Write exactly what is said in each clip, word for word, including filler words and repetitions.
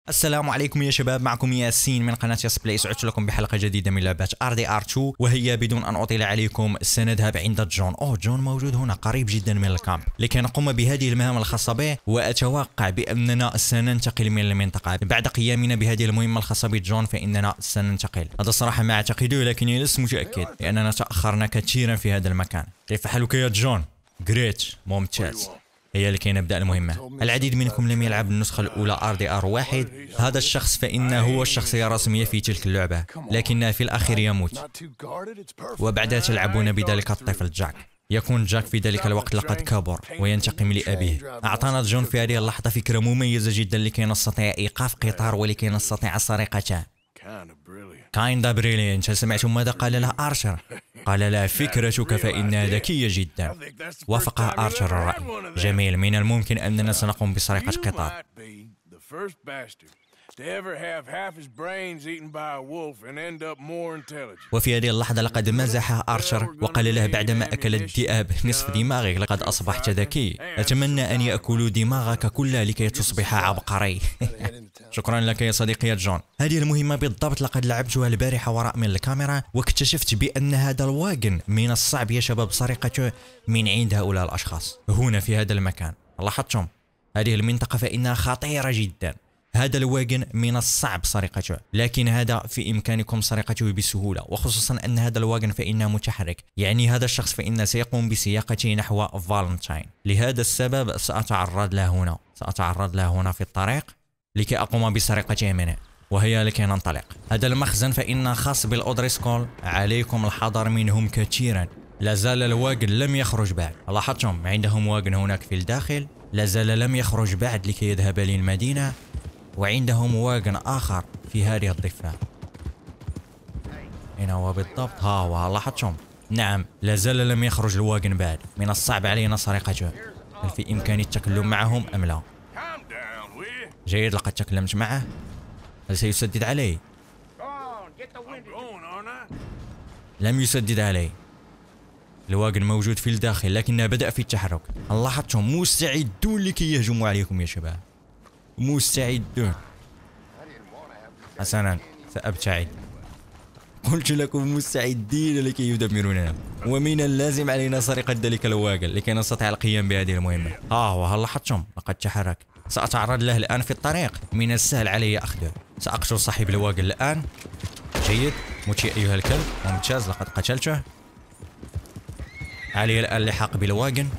السلام عليكم يا شباب، معكم ياسين من قناة ياس بلاي. سعدت لكم بحلقة جديدة من لعبة ار دي ار تو، وهي بدون أن أطيل عليكم سنذهب عند جون. أوه جون موجود هنا قريب جدا من الكامب لكي نقوم بهذه المهام الخاصة به، وأتوقع بأننا سننتقل من المنطقة بعد قيامنا بهذه المهمة الخاصة بجون. فإننا سننتقل، هذا الصراحة ما أعتقده لكني لست متأكد لأننا تأخرنا كثيرا في هذا المكان. كيف حالك يا جون؟ جريت، ممتاز. هي لكي نبدأ المهمة. العديد منكم لم يلعب النسخة الأولى ار دي ار واحد. هذا الشخص فإنه هو الشخصية الرسمية في تلك اللعبة، لكنه في الأخير يموت، وبعدها تلعبون بذلك الطفل جاك. يكون جاك في ذلك الوقت لقد كبر وينتقم لأبيه. أعطانا جون في هذه اللحظة فكرة مميزة جدا لكي نستطيع إيقاف قطار ولكي نستطيع سرقته. كايندا بريليانت. هل سمعتم ماذا قال له آرشر؟ قال له فكرتك فإنها ذكية جدا. وافق آرشر الرأي. جميل، من الممكن أننا سنقوم بسرقة قطار. وفي هذه اللحظة لقد مزح آرشر وقال له بعدما أكل الذئاب نصف دماغك لقد أصبحت ذكي. أتمنى أن يأكلوا دماغك كلها لكي تصبح عبقري. شكرا لك يا صديقي جون. هذه المهمة بالضبط لقد لعبتها البارحة وراء من الكاميرا، واكتشفت بأن هذا الواجن من الصعب يا شباب سرقته من عند هؤلاء الأشخاص هنا في هذا المكان. لاحظتم هذه المنطقة فإنها خطيرة جدا. هذا الواجن من الصعب سرقته، لكن هذا في إمكانكم سرقته بسهولة، وخصوصا أن هذا الواجن فإنه متحرك، يعني هذا الشخص فإنه سيقوم بسياقته نحو فالنتاين. لهذا السبب سأتعرض له هنا سأتعرض له هنا في الطريق لكي أقوم بسرقته منه، وهي لكي ننطلق. هذا المخزن فإنه خاص بالأودريسكول، عليكم الحذر منهم كثيرا. لا زال الواجن لم يخرج بعد. لاحظتم عندهم واجن هناك في الداخل لا زال لم يخرج بعد لكي يذهب للمدينة، وعندهم واجن آخر في هذه الضفة. أين هو بالضبط؟ ها هو، لاحظتم؟ نعم، لا زال لم يخرج الواجن بعد. من الصعب علينا سرقته. هل في إمكاني التكلم معهم أم لا؟ جيد، لقد تكلمت معه. هل سيسدد علي؟ لم يسدد علي. الواجن موجود في الداخل لكنه بدأ في التحرك. لاحظتم؟ مستعدون لكي يهجموا عليكم يا شباب، مستعدون. حسنا، سأبتعد. قلت لكم مستعدين لكي يدمروننا، ومن اللازم علينا سرقة ذلك الواجن لكي نستطيع القيام بهذه المهمة. ها هو، هل لاحظتم؟ لقد تحرك. سأتعرض له الآن في الطريق، من السهل علي أخذه. سأقتل صاحب الواجن الآن. جيد، مت أيها الكلب، ممتاز، لقد قتلته. علي الآن اللحاق بالواجن.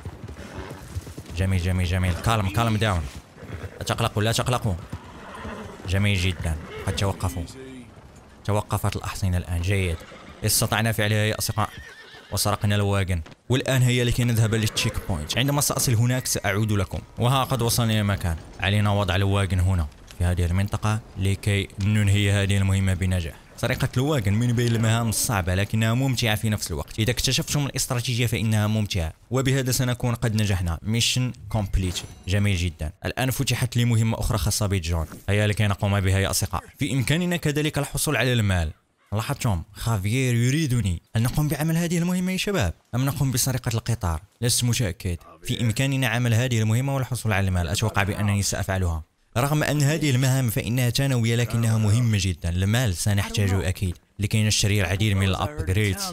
جميل جميل جميل. كالم كالم داون، لا تقلقوا لا تقلقوا. جميل جدا، قد توقفوا. توقفت الأحصنة الآن. جيد، استطعنا فعلها يا أصدقاء وسرقنا الواجن. والآن هيا لكي نذهب للتشيك بوينت. عندما سأصل هناك سأعود لكم. وها قد وصلنا إلى المكان. علينا وضع الواجن هنا في هذه المنطقة لكي ننهي هذه المهمة بنجاح. سرقة الواجن من بين المهام الصعبة لكنها ممتعة في نفس الوقت. إذا اكتشفتم الاستراتيجية فإنها ممتعة، وبهذا سنكون قد نجحنا. ميشن كومبليت. جميل جدا. الآن فتحت لي مهمة أخرى خاصة بجون، هيا لكي نقوم بها يا أصدقاء. في إمكاننا كذلك الحصول على المال. لاحظتم؟ خافيير يريدني. هل نقوم بعمل هذه المهمة يا شباب أم نقوم بسرقة القطار؟ لست متأكد. في إمكاننا عمل هذه المهمة والحصول على المال. أتوقع بأنني سأفعلها. رغم أن هذه المهام فإنها ثانوية لكنها مهمة جدا. المال سنحتاجه أكيد لكي نشتري العديد من الأبجريدز.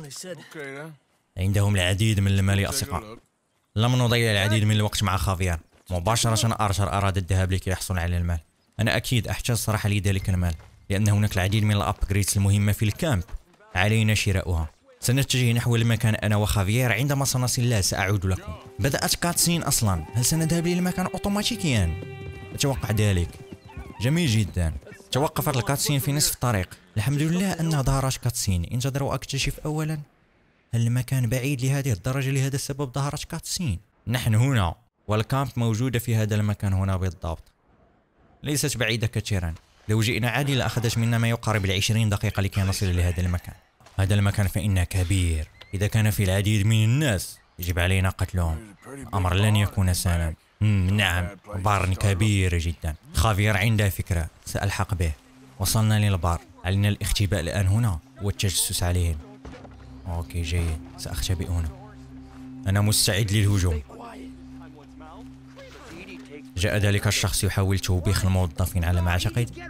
عندهم العديد من المال يا أصدقاء. لم نضيع العديد من الوقت مع خافير. مباشرة آرشر أراد الذهاب لكي يحصل على المال. أنا أكيد أحتاج صراحة لذلك المال لأن هناك العديد من الأبجريدز المهمة في الكامب علينا شراؤها. سنتجه نحو المكان أنا وخافير. عندما سنصل له سأعود لكم. بدأت كاتسين أصلا. هل سنذهب للمكان أوتوماتيكيا؟ أتوقع ذلك. جميل جدا. توقفت الكاتسين في نصف الطريق. الحمد لله أنها ظهرت كاتسين. انتظروا أكتشف أولا. هل المكان بعيد لهذه الدرجة؟ لهذا السبب ظهرت كاتسين. نحن هنا والكامب موجودة في هذا المكان هنا بالضبط. ليست بعيدة كثيرا. لو جئنا عادي لأخذت منا ما يقارب العشرين دقيقة لكي نصل لهذا المكان. هذا المكان فإنه كبير. إذا كان في العديد من الناس يجب علينا قتلهم. أمر لن يكون سهلا. نعم، بار كبير جدا. خافير عنده فكرة، سألحق به. وصلنا للبار. علينا الاختباء الآن هنا والتجسس عليهم. أوكي جيد، سأختبئ هنا. أنا مستعد للهجوم. جاء ذلك الشخص يحاول توبيخ الموظفين على ما أعتقد.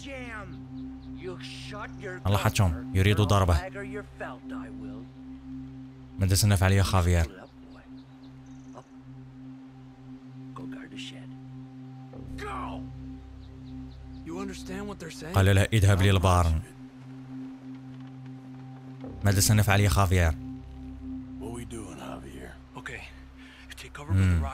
الله حتهم يريد ضربه. ماذا سنفعل يا خافير؟ قال له اذهب للبارن. ماذا سنفعل يا خافير؟ مم.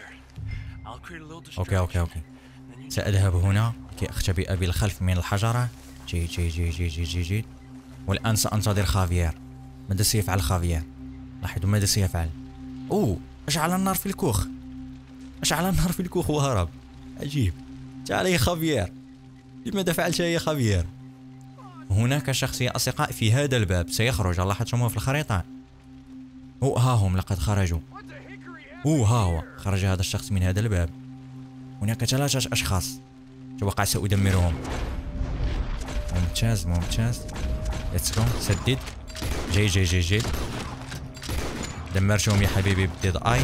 اوكي اوكي اوكي سأذهب هنا كي اختبئ بالخلف من الحجرة. جيد جيد جيد جيد جيد جيد جيد. والآن سأنتظر خافير. ماذا سيفعل خافير؟ لاحظوا ماذا سيفعل. اوه أشعل النار في الكوخ. أشعل النار في الكوخ وهرب. عجيب. تعال يا خافير. لماذا فعلت يا خافير؟ هناك شخص يا أصدقاء في هذا الباب سيخرج. لاحظتموه في الخريطة. أو ها هم لقد خرجوا. أوه ها هو خرج هذا الشخص من هذا الباب. هناك ثلاثة أشخاص. أتوقع سأدمرهم. ممتاز ممتاز. ليتس جو. سدد. جي جي جي جي. دمرتهم يا حبيبي بالديد اي.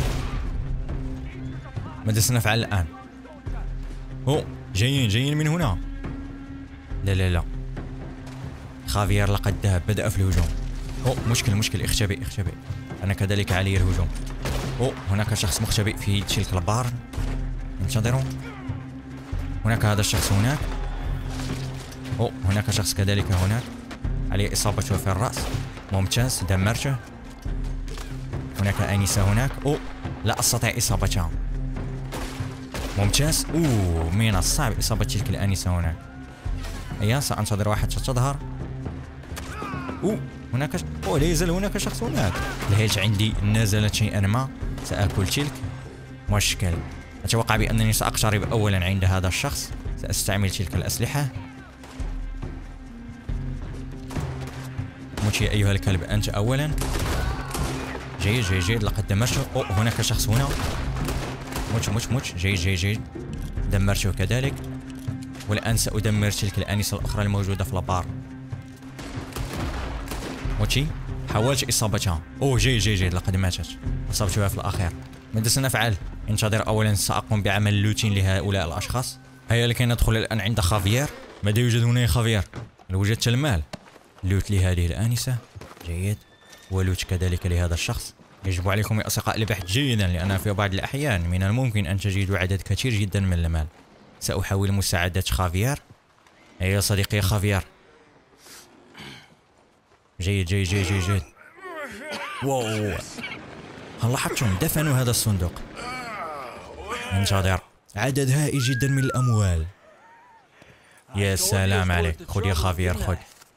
ماذا سنفعل الآن؟ أوه جايين جايين من هنا. لا لا لا خافير لقد ذهب. بدأ في الهجوم. أوه مشكل مشكل. اختبئ اختبئ. أنا كذلك علي الهجوم. أوه هناك شخص مختبئ في تلك البارن. انتظروا. هناك هذا الشخص هناك. أوه هناك شخص كذلك هناك. عليه إصابته في الرأس. ممتاز دمرته. هناك آنسة هناك. أوه لا أستطيع إصابتها. ممتاز. أوه من الصعب إصابة تلك الآنسة هناك. أيا سأنتظر حتى تظهر. أوه هناك ش... أوه لا يزال هناك شخص هناك. لهيت عندي نزلت شيئا ما سآكل تلك. مشكل. أتوقع بأنني سأقترب أولا عند هذا الشخص. سأستعمل تلك الأسلحة. موت يا أيها الكلب أنت أولا. جيد جيد جيد لقد دمرته. أوه هناك شخص هنا. موت موت موت. جيد جيد جيد دمرته كذلك. والآن سأدمر تلك الآنسة الأخرى الموجودة في البار. موتي حاولت إصابتها. أوه جيد جيد جيد لقد ماتت. أصبتها في الأخير. ماذا سنفعل؟ انتظر أولا. سأقوم بعمل لوتين لهؤلاء الأشخاص. هيا لكي ندخل الآن عند خافير. ماذا يوجد هنا يا خافير؟ هل وجدت المال؟ لوت لهذه الآنسة. جيد. ولوت كذلك لهذا الشخص. يجب عليكم يا أصدقاء البحث جيدا لأن في بعض الأحيان من الممكن أن تجدوا عدد كثير جدا من المال. سأحاول مساعدة خافير. أيها صديقي خافير. جيد جيد جيد جيد جيد. واو هل لاحظتم دفنوا هذا الصندوق. انتظر. عدد هائل جدا من الأموال. يا سلام عليك. خذ يا خافير خذ.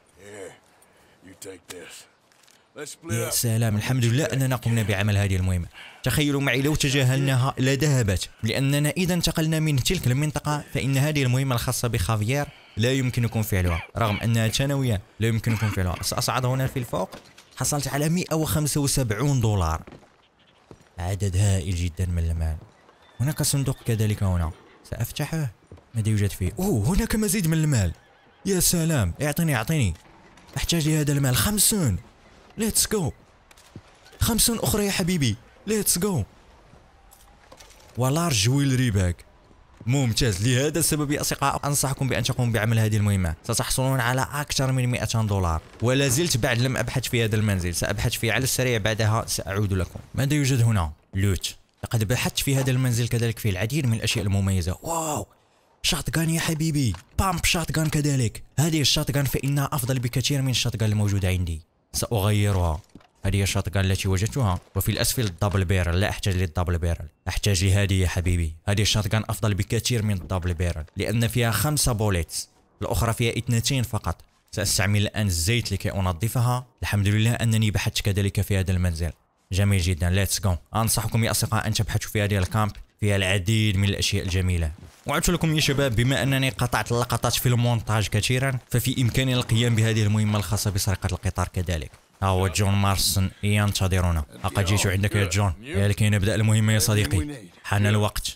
يا سلام الحمد لله أننا قمنا بعمل هذه المهمة. تخيلوا معي لو تجاهلناها لذهبت. لأننا إذا انتقلنا من تلك المنطقة فإن هذه المهمة الخاصة بخافير لا يمكنكم فعلها رغم أنها ثانوية. لا يمكنكم فعلها. سأصعد هنا في الفوق. حصلت على مئة وخمسة وسبعين دولار. عدد هائل جدا من المال. هناك صندوق كذلك هنا. سأفتحه. ماذا يوجد فيه؟ أوه هناك مزيد من المال. يا سلام اعطني اعطني. أحتاج لهذا المال. خمسون. ليتس جو. خمسون أخرى يا حبيبي. ليتس جو. ولارج جويلري باك. ممتاز. لهذا السبب يا أصدقاء أنصحكم بأن تقوموا بعمل هذه المهمة. ستحصلون على أكثر من مئتين دولار. ولا زلت بعد لم أبحث في هذا المنزل. سأبحث فيه على السريع بعدها سأعود لكم. ماذا يوجد هنا؟ لوت. لقد بحثت في هذا المنزل كذلك في العديد من الأشياء المميزة. واو شاتغان يا حبيبي. بامب شاتغان كذلك. هذه الشاتغان فإنها أفضل بكثير من الشاتغان الموجودة عندي. سأغيرها. هذه الشاتغان التي وجدتها. وفي الأسفل الدبل بيرل. لا أحتاج للدبل بيرل. أحتاج لهذه يا حبيبي. هذه الشاتغان أفضل بكثير من الدبل بيرل لأن فيها خمسة بوليتس. الأخرى فيها اثنتين فقط. سأستعمل الآن الزيت لكي أنظفها. الحمد لله أنني بحثت كذلك في هذا المنزل. جميل جدا. ليتس جو. أنصحكم يا أصدقاء أن تبحثوا في هذه الكامب. فيها العديد من الأشياء الجميلة. وعدت لكم يا شباب بما أنني قطعت اللقطات في المونتاج كثيرا ففي إمكاني القيام بهذه المهمة الخاصة بسرقة القطار كذلك. ها هو جون مارسون ينتظرنا. لقد جئت عندك يا جون. يا لكي نبدأ المهمة يا صديقي. حان الوقت.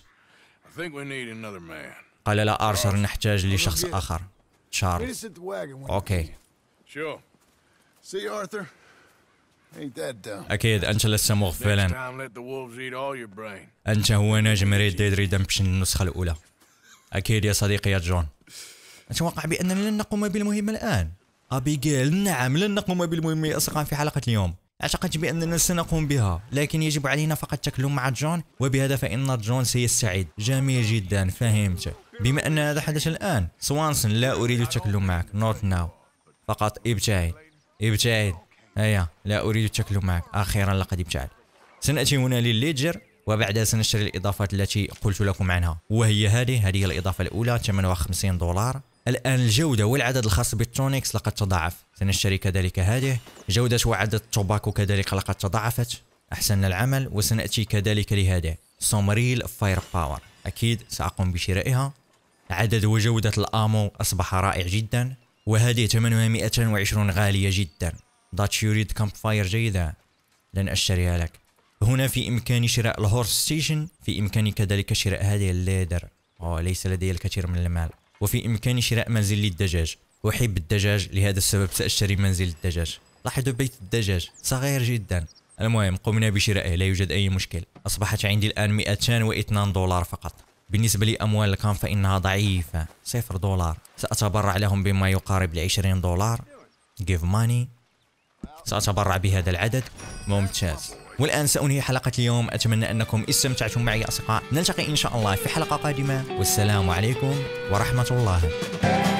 قال لا أرثر نحتاج لشخص آخر. شارلز. أوكي. أكيد أنت لست مغفلا. أنت هو نجم ريد ديد ريدمبشن النسخة الأولى. أكيد يا صديقي يا جون. أتوقع بأننا لن نقوم بالمهمة الآن. أبيجيل، نعم لن نقوم بالمهمة يا أصدقائي في حلقة اليوم. أعتقد بأننا سنقوم بها، لكن يجب علينا فقط تكلم مع جون، وبهذا فإن جون سيستعد. جميل جدا، فهمت. بما أن هذا حدث الآن، سوانسون لا أريد التكلم معك. نوت ناو. فقط ابتعد ابتعد. هيا، لا أريد التكلم معك. أخيرا لقد ابتعد. سنأتي هنا للليدجر، وبعدها سنشتري الإضافات التي قلت لكم عنها، وهي هذه هذه الإضافة الأولى ثمانية وخمسين دولار. الآن الجودة والعدد الخاص بالتونيكس لقد تضاعف. سنشتري كذلك هذه. جودة وعدد التوباكو كذلك لقد تضاعفت. أحسننا العمل. وسنأتي كذلك لهذه سومريل فاير باور، أكيد سأقوم بشرائها. عدد وجودة الآمو أصبح رائع جدا. وهذه ثمنها مئتين وعشرين غالية جدا. داتش يريد كامب فاير جيدة، لن أشتريها لك. هنا في إمكاني شراء الهورس ستيشن، في إمكاني كذلك شراء هذه الليدر. أوه، ليس لدي الكثير من المال. وفي إمكاني شراء منزل للدجاج. أحب الدجاج، لهذا السبب سأشتري منزل الدجاج. لاحظوا بيت الدجاج صغير جدا. المهم قمنا بشرائه، لا يوجد أي مشكل. أصبحت عندي الآن مئتين واثنين دولار فقط. بالنسبة لأموال الكامب فإنها ضعيفة، صفر دولار. سأتبرع لهم بما يقارب لعشرين دولار. give money. سأتبرع بهذا العدد. ممتاز. والآن سأنهي حلقة اليوم. أتمنى أنكم استمتعتم معي يا أصدقاء. نلتقي إن شاء الله في حلقة قادمة، والسلام عليكم ورحمة الله.